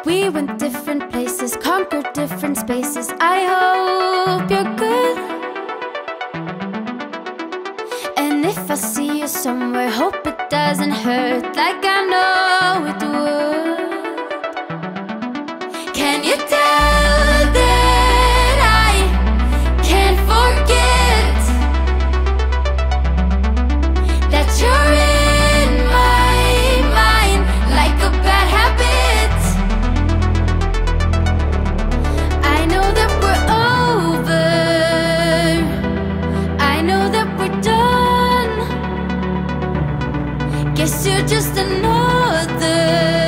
We went different places, conquered different spaces. I hope you're good. And if I see you somewhere, hope it doesn't hurt like I know it would. Can you tell that I can't forget that you're in my mind like a bad habit? I know that we're over, I know that we're done. Guess you're just another